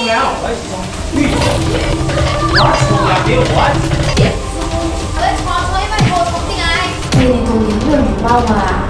了。我错了，给我。 我在床上，因为你给我冲进来。 你懂你会礼貌吗？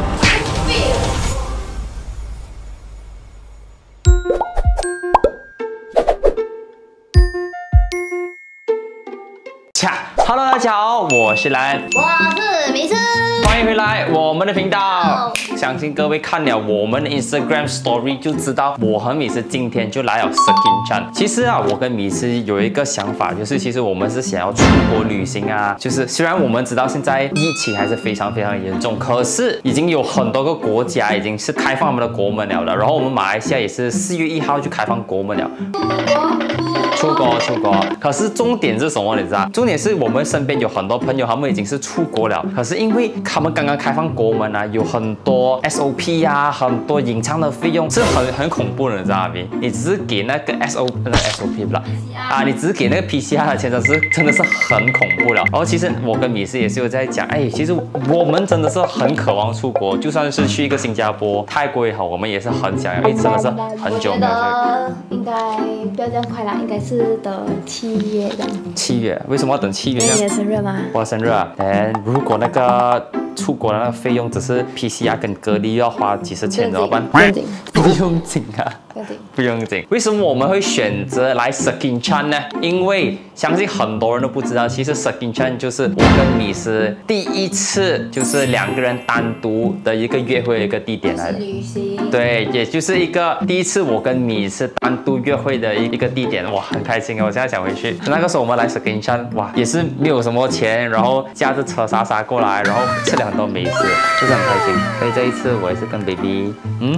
Hello， 大家好，我是兰， 我是米斯， 欢迎回来我们的频道。相信各位看了我们的 Instagram Story 就知道，我和米斯今天就来了 Skin Chan。其实啊，我跟米斯有一个想法，就是其实我们是想要出国旅行啊。就是虽然我们知道现在疫情还是非常严重，可是已经有很多个国家已经是开放我们的国门了的。然后我们马来西亚也是4月1号就开放国门了。出国。可是重点是什么？你知道？重点是我们身边有很多朋友，他们已经是出国了，可是因为他们刚刚开放国门啊，有很多 SOP 啊，很多隐藏的费用是很恐怖的，你知道吗？你只是给那个 SOP 不啦啊，你只是给那个 PCR 的钱，真的是很恐怖了。然后其实我跟米斯也是有在讲，哎，其实我们真的是很渴望出国，就算是去一个新加坡、泰国也好，我们也是很想要，因为真的是很久没有去。 应该不要这样快啦，应该是等7月这样。 7月？为什么要等7月呢？ 因为你的生日吗？ 我的生日啊，如果那个出国的那个费用只是 PCR 跟隔离要花几十千怎么办？ 不用紧， 不用紧啊，不用紧。为什么我们会选择来 Skin Chan 呢？因为相信很多人都不知道，其实 Skin Chan 就是我跟米斯第一次就是2个人单独的一个约会的一个地点来的。 旅行。 对，也就是一个第一次我跟米斯单独约会的一个地点，哇，很开心啊！我现在想回去。那个时候我们来 Skin Chan， 哇，也是没有什么钱，然后驾着车傻过来，然后吃了很多美食，就是很开心。所以这一次我也是跟 baby，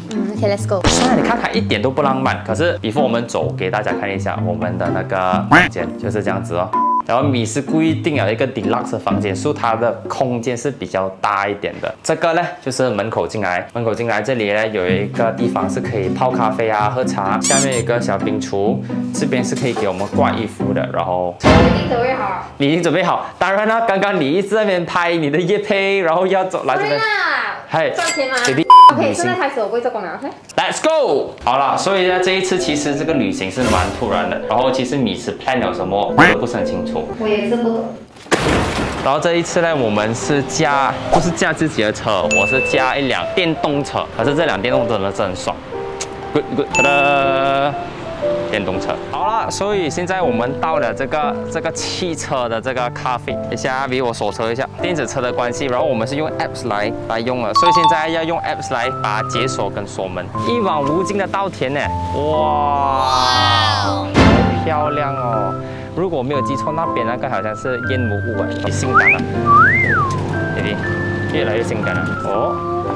OK let's go。 虽然你看它一点都不浪漫，可是 before 我们走，给大家看一下我们的那个房间，就是这样子哦。然后米是故意定了一个 deluxe 房间，所以它的空间是比较大一点的。这个呢，就是门口进来这里呢有一个地方是可以泡咖啡啊、喝茶，下面有一个小冰橱，这边是可以给我们挂衣服的。然后我已经准备好。 你已经准备好？当然了，刚刚你一直在那边拍你的业配，然后要走来这边。 嗨，赚钱吗 ？OK， 现在开始我不会做工了。 Let's go！ 好了，所以呢，这一次其实这个旅行是蛮突然的，然后其实米斯 plan 了什么我都不是很清楚。 我也是不懂。 然后这一次呢，我们是不是驾自己的车，我是驾一辆电动车，可是这辆电动车真的是很爽。Good， ta da！ 电动车好了，所以现在我们到了这个汽车的这个咖啡。等一下，比我手车一下，电子车的关系，然后我们是用 apps 来用了，所以现在要用 apps 来把解锁跟锁门，一望无尽的稻田呢，哇，好漂亮哦！如果我没有记错，那边那个好像是烟雾雾哎，很性感了，弟弟，越来越性感了哦。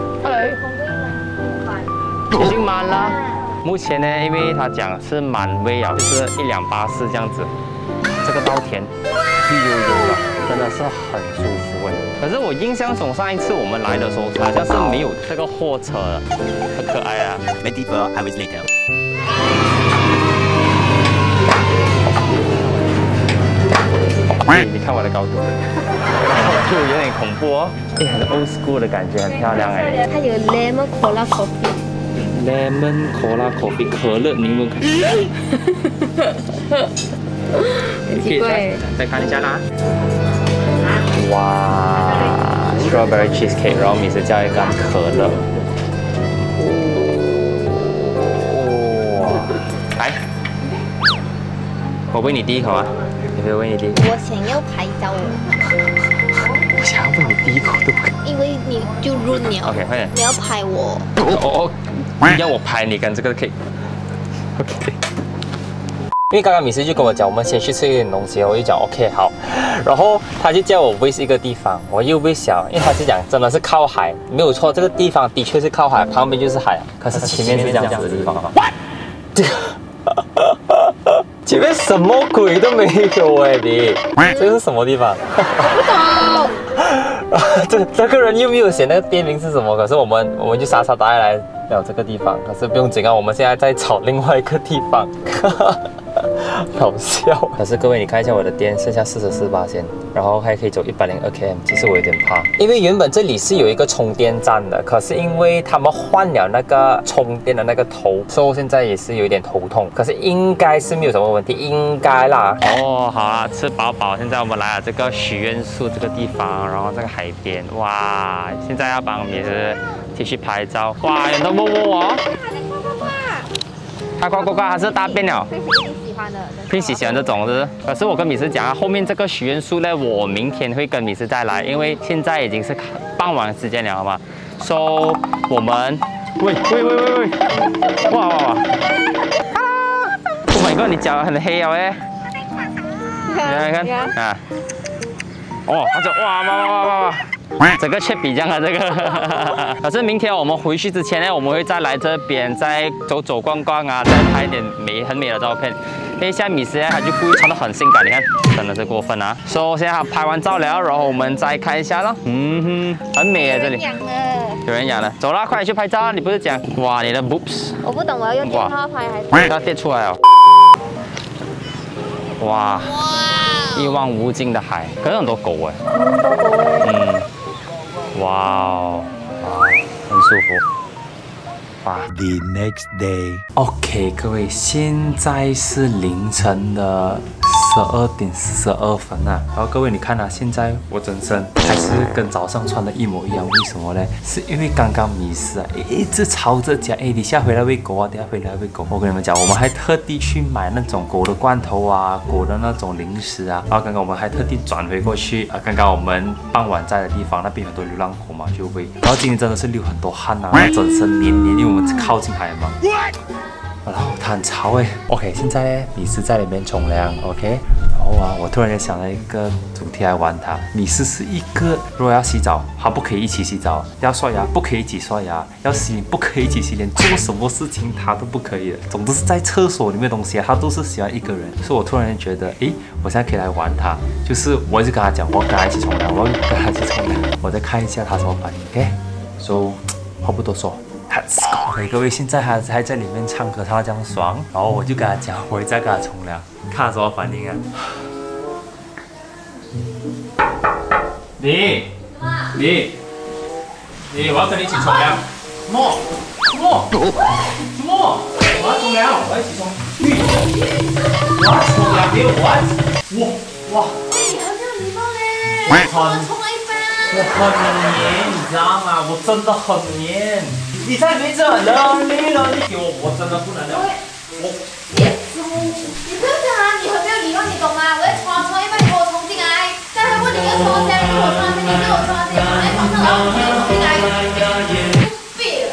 已经满了。目前呢，因为他讲是满位啊，就是1辆巴士这样子。这个稻田绿油油的，真的是很舒服哎。可是我印象中上一次我们来的时候，好像是没有这个货车的，很可爱啊。 Many hours later。 你看我的高度，就有点恐怖哦。哎，很 old school 的感觉，很漂亮哎。 它有 lemon cola coffee。Lemon Cola Coffee 可乐柠檬咖啡， 很奇怪。 再看一下啦。哇 ，Strawberry Cheesecake， 然后米斯叫一罐可乐。哇，来，我喂你第一口啊，你可以喂你第一口。 我想要拍照哦。 我想要喂你第一口都可以。 因为你就润了。 OK， 快点。 你要拍我。 要我拍你跟这个 cake，OK。因为刚刚米斯就跟我讲，我们先去吃一点东西，我就讲 OK 好，然后他就叫我喂一个地方，我又喂小，因为他是讲真的是靠海，没有错，这个地方的确是靠海，旁边就是海，可是前面是这样子的地方。前面什么鬼都没有哎，你这是什么地方？ 我不懂。 这个人又没有写那个店名是什么，可是我们就傻傻待来了这个地方，可是不用紧啊，我们现在在找另外一个地方。 好笑。可是各位，你看一下我的电，剩下44%，然后还可以走102km。其实我有点怕，因为原本这里是有一个充电站的，可是因为他们换了那个充电的那个头，所以我现在也是有点头痛。可是应该是没有什么问题，应该啦。哦，好啦，吃饱饱。现在我们来了这个许愿树这个地方，然后这个海边，哇！现在要帮米子继续拍照。哇，有人都摸摸我。他呱呱呱，还是大便了。喜欢的，平时喜欢这种是。可是我跟米斯讲啊，后面这个许愿树呢，我明天会跟米斯再来，因为现在已经是傍晚时间了，好吗？So 我们，喂，哇！Oh my god， 你脚很黑哦哎。你看啊。哦，他说哇。整个切比这样的这个，可是明天我们回去之前呢，我们会再来这边再走走逛逛啊，再拍一点很美的照片。因为现在米斯呢，他就故意穿得很性感，你看，真的是过分啊！所以现在他拍完照了，然后我们再看一下咯。很美啊这里。有人养了，走啦，快点去拍照啊！你不是讲哇你的 boobs？ 我不懂我要用电话拍还是？它跌出来哦。哇！一望无尽的海，可是很多狗哎。很多狗哎。哇哦，很舒服。哇 The next day. OK， 各位，现在是凌晨的12点42分啊。然后各位，你看啊，现在我整身还是跟早上穿的一模一样，为什么呢？是因为刚刚迷失啊，一直吵着讲，哎，等下回来喂狗啊，等下回来喂狗。我跟你们讲，我们还特地去买那种狗的罐头啊，狗的那种零食啊。然后刚刚我们还特地转回过去啊，刚刚我们傍晚在的地方，那边很多流浪狗嘛，就喂。然后今天真的是流很多汗啊，整身黏黏，因为我们靠近海嘛。然后它很潮哎。OK， 现在呢，米斯在里面冲凉 ，OK。然后啊，我突然间想了一个主题来玩它。米斯是一个，如果要洗澡，它不可以一起洗澡；要刷牙，不可以一起刷牙；要洗脸，不可以一起洗脸。做什么事情它都不可以的。总之是在厕所里面的东西，它都是喜欢一个人。所以我突然间觉得，诶，我现在可以来玩它。就是我一直跟他讲，我要跟他一起冲凉，我要跟他一起冲凉。我再看一下他什么反应 ，OK？So， 话不多说。OK， 各位，现在还在里面唱歌，他这样爽，然后我就跟他讲，我会再跟他冲凉，看他什么反应啊。你，我要跟你一起冲凉。什么？我要冲凉，我要一起冲。我要冲凉，没有我。哇！ 哎，你好像礼貌嘞。我冲了一番。 我很黏，你知道吗？我真的很黏。你在里面这很累了，你给我真的不能了。 你不要这样啊！你很没有礼貌，你懂吗？我在冲一半，你给我冲进来，再来问你要冲到这样，如果我冲到这里，你给我冲到这里，我在床上，然后你给我冲进来，废了。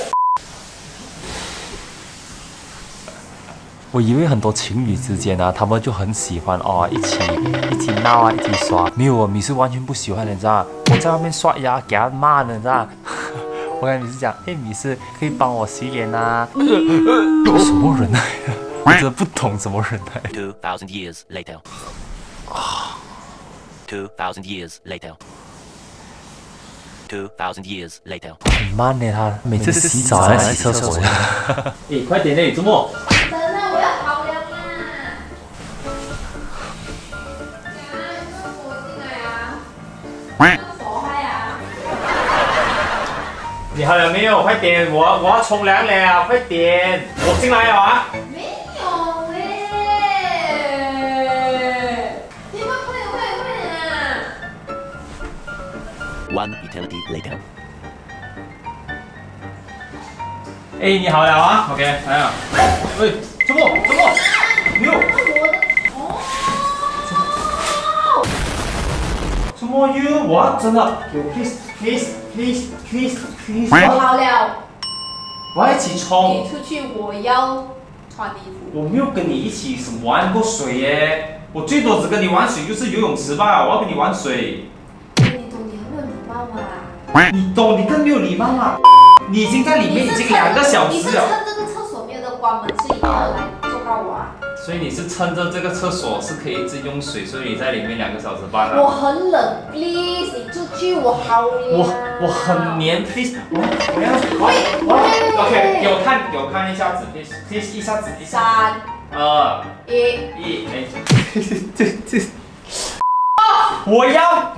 我以为很多情侣之间啊，他们就很喜欢哦，一起闹啊，一起刷。没有啊，米是完全不喜欢的，你知道吗？我在外面刷牙给他骂的，你知道吗？我跟米斯讲，嘿，米斯可以帮我洗脸啊？什么人来的？我真的不懂什么人来。 2000 years later. 2000 years later. 2000 years later. 很慢呢，他每次洗澡还洗厕所。哎，快点嘞，周末。 等啊，我要好凉啊！我进来啊！手嗨啊！ 你好了没有？快点，我要冲凉了，快点，我进来了啊！ 没有喂，你快点啊 One eternity later. 哎，你好了啊 ？OK， 来了。喂，周末，没有。周末 you， 我真的，给我 please。 我好了。 我要一起冲。 你出去，我要穿衣服。 我没有跟你一起玩过水耶，我最多只跟你玩水就是游泳池吧，我要跟你玩水。 你懂你很没有礼貌嘛？ 你懂，你更没有礼貌嘛？你已经在里面已经2个小时了。 你是趁这个厕所没有的关门，是一定要来做到我啊？ 所以你是趁着这个厕所是可以一直用水，所以你在里面2个小时半啊。 我很冷 ，please， 你出去我好凉。 我很黏 ，please， 我要 OK， 给我看一下子 ，please， 一下子。3、2、1。 1， 我要